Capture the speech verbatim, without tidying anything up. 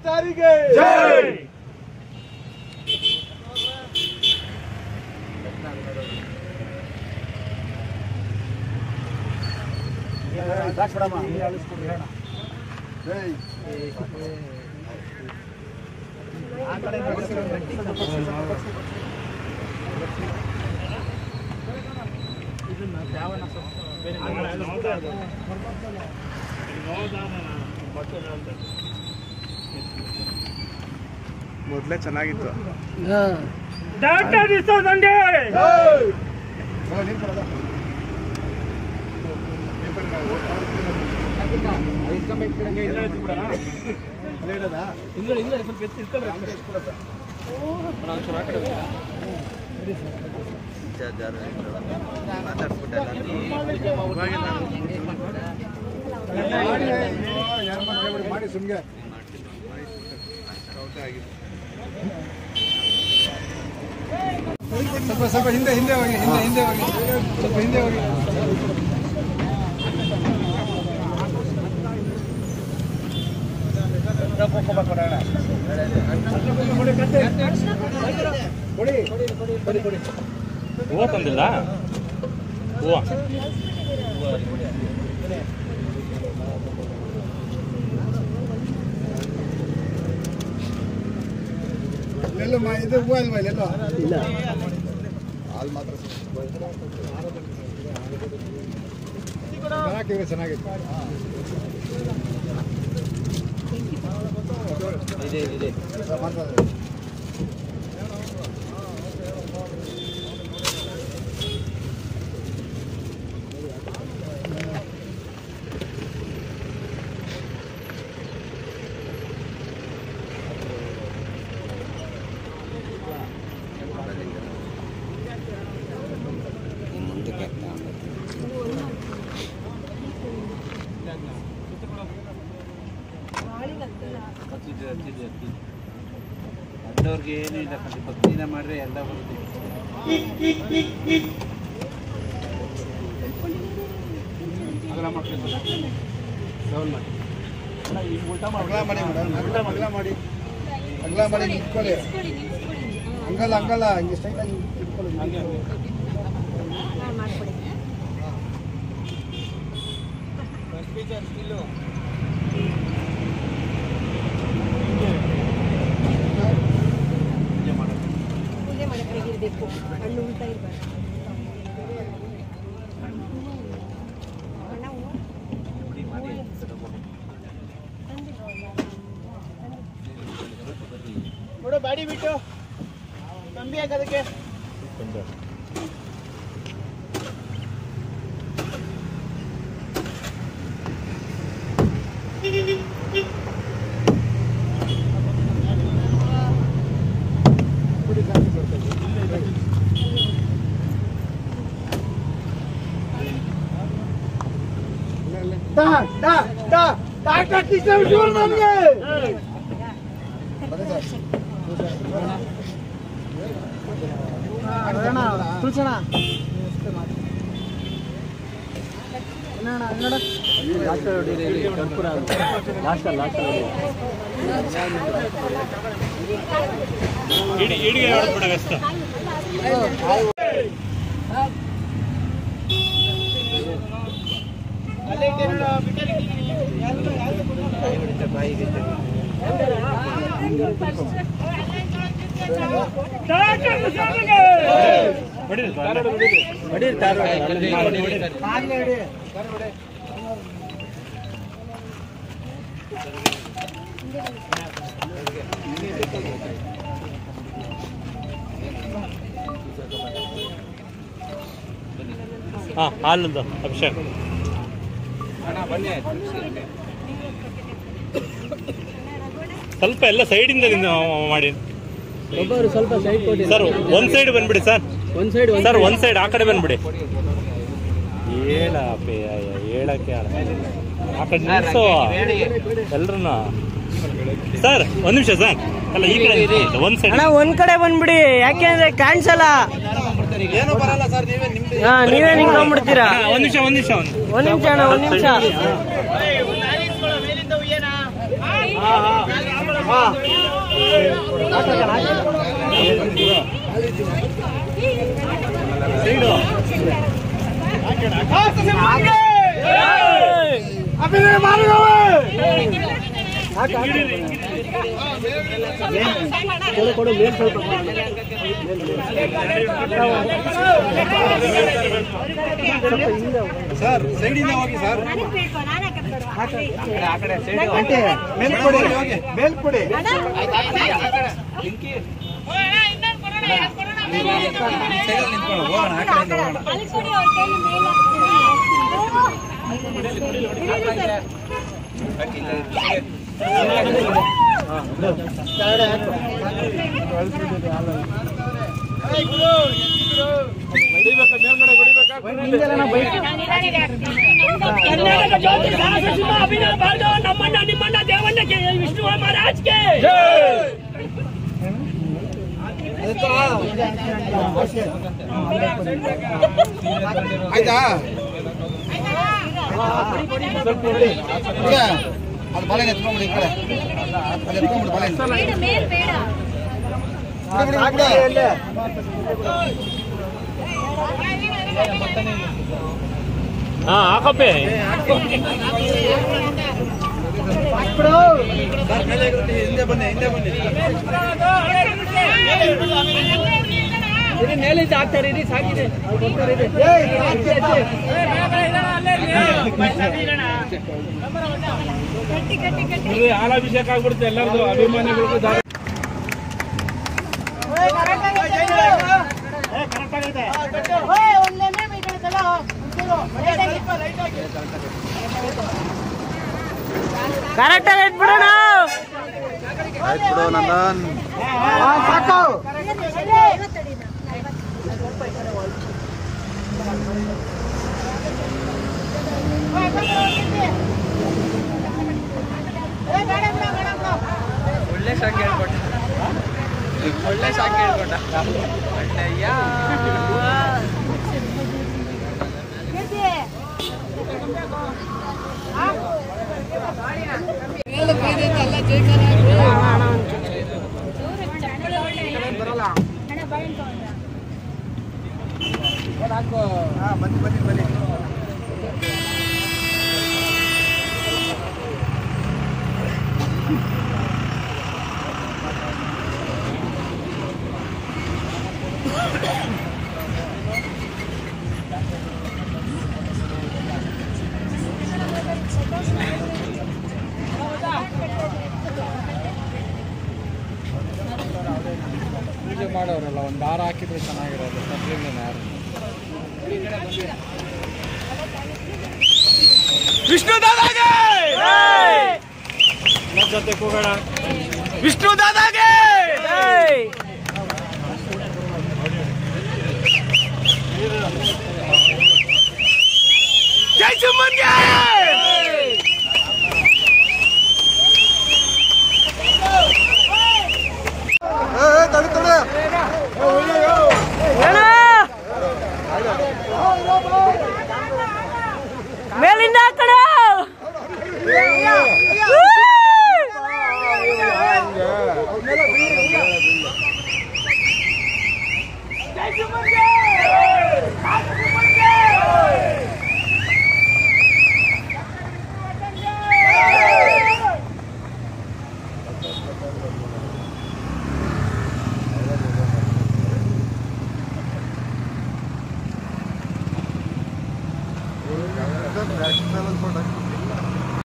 ಮಾಸ್ಟರಿಗೆ ಜೈ. ಮೊದಲೇ ಚೆನ್ನಾಗಿತ್ತು. ಮಾಡಿ ಸುಮ್ಗೆ ಸ್ವಲ್ಪ ಸ್ವಲ್ಪ ಹಿಂದೆ ಹಿಂದೆ ಹೋಗಿ ಹಿಂದೆ ಹಿಂದೆ ಹೋಗಿ ಸ್ವಲ್ಪ ಹಿಂದೆ ಹೋಗಿ. ಹೂವು ತಂದಿಲ್ಲ ಹೂವು ಎಲ್ಲೋ ಇದು ಹೂವು ಅಲ್ವಾ ಇಲ್ಲೆಲ್ಲೋ ಇಲ್ಲ ಹಾಲು ಮಾತ್ರ ಚೆನ್ನಾಗಿದ್ರೆ ಚೆನ್ನಾಗಿತ್ತು. ಇದೆ ಇದೆ ಅಂಥವ್ರಿಗೆ ಏನೂ ಇಲ್ಲ ಕಣಿ, ಭಕ್ತಿನ ಮಾಡಿದ್ರೆ ಎಲ್ಲ ಬರುತ್ತೆ. ಅಗಲ ಮಾಡ್ಕೊಂಡು ಡೌನ್ ಮಾಡಿ ಅಗಲ ಮಾಡಿ ಮೇಡಮ್ ಅಗಲ ಮಾಡಿ ಅಗಲ ಮಾಡಿ ನಿಂತ್ಕೊಳ್ಳಿ. ಹಂಗಲ್ಲ ಹಂಗಲ್ಲ ಹಿಂಗೆ ಸ್ಟ್ರೈಟಾಗಿ ಇಟ್ಕೊಳ್ಳಿ. ಹಂಗೆ ಸ್ಟಿಲ್ಲು ಇರಬೇಕು, ಹಣ್ಣು ಉಲ್ಟಾ ಇರಬಾರ್ದು. ನೋಡು ಬಾಡಿ ಬಿಟ್ಟು ಕಂಬಿ ಹಾಕೋದಕ್ಕೆ ತುಳಸೋಣ ಹಾಂ ಹಾಲುಂದು ಅಭಿಷೇಕ್ ಸ್ವಲ್ಪ ಎಲ್ಲ ಸೈಡಿಂದ ಮಾಡಿ ಒಬ್ಬರು ಸ್ವಲ್ಪ ಸೈಡ್ ಕೊಡಿ ಸರ್. ಒಂದ್ ಸೈಡ್ ಬಂದ್ಬಿಡಿ ಸರ್. ಒಂದ್ ಸೈಡ್ ಸರ್ ಒಂದ್ ಸೈಡ್ ಆ ಕಡೆ ಬಂದ್ಬಿಡಿ. ಹೇಳ ಹೇಳಕ್ಕೆ ಆ ಕಡೆ ನಿಲ್ಸು ಎಲ್ರು ಸರ್. ಒಂದ್ ನಿಮಿಷ ಸರ್. ಅಲ್ಲ ಈ ಕಡೆ ಒಂದ್ ಸೈಡ್ ಒಂದ್ ಕಡೆ ಬಂದ್ಬಿಡಿ, ಯಾಕೆಂದ್ರೆ ಕಾಣಿಸಲ್ಲ. ಏನು ಬರಲ್ಲ ಸರ್, ನೀವೇ ನಿಮ್ದು ಹಾ ನೀವೇ ನಿಂತ್ಕೊಂಡ್ಬಿಡ್ತೀರಾ. ಒಂದ್ ನಿಮಿಷ ಒಂದ್ ನಿಮಿಷ ಒಂದ್ ನಿಮಿಷ ಅಣ್ಣ ಒಂದ್ ನಿಮಿಷ. ಅಭಿನಯ ಮಾಡಿ ಕೊಡು ಮೇಲ್ ಸ್ವಲ್ಪ ಸರ್ ಸೈಡಿಂದ ಹೋಗಿ ಸರ್ ಮೇಲ್ಕೊಡಿ ಮೇಲ್ಕೊಡಿ ಕರ್ನಾಟಕ ಜ್ಯೋತಿ ಸಾಹಸ ಸಿಂಹ ಅಭಿನವ ಭಾರ್ಗವ ನಮ್ಮಣ್ಣ ನಿಮ್ಮಣ್ಣ ದೇವಣ್ಣ ವಿಷ್ಣು ಮಹಾರಾಜ್ ಗೆ ಆಯ್ತಾ ಅದು ಬಾಳೆ ಎತ್ಕೊಂಡ್ಬಿಡಿ ಈ ಕಡೆ ಅದು ಎತ್ಕೊಂಡ್ಬಿಡಿ ಬಾಳೆ ಹಾ ಹಾಕಪ್ಪೆ ಹಿಂದೆ ಬನ್ನಿ ಹಿಂದೆ ಬನ್ನಿ ಮೇಲಿಂದ ಹಾಕ್ತಾರೆ ಇರಿ ಸಾಕಿದೆ ಹಾಲಾಭಿಷೇಕ ಆಗ್ಬಿಡುತ್ತೆ ಎಲ್ಲರದು ಅಭಿಮಾನಿಗಳಿಗೂ ಕರೆಕ್ಟಾಗಿ ಇಟ್ಬಿಡೋಣ ಆಯ್ತು ಬಿಡು ನಂದನ್ ಸಾಕು ಒಳ್ಳೆ ಶಾಕ್ ಹೇಳ್ಕೊಟ್ಟ ಒಳ್ಳೆ ಶಾಕ್ ಹೇಳ್ಕೊಟ್ಟ ಅಣ್ಣಯ್ಯ ಬನ್ನಿ ಬನ್ನಿ ಬನ್ನಿ ಪೂಜೆ ಮಾಡೋರಲ್ಲ ಒಂದು ದಾರ ಹಾಕಿದ್ರೆ ಚೆನ್ನಾಗಿರೋದು ತಪ್ಪಲಿಲ್ಲ ಯಾರು ವಿಷ್ಣು ದಾದಾಗೆ ಜೊತೆ ಕೂಗೋಣ ವಿಷ್ಣು ದಾದಾಗೆ ಜೈ ಸುಮನ್ಗೆ ತಡೆ ತಡೆ ಮೇಲಿಂದ ಆ ಕಡೆ नेशनल फोटो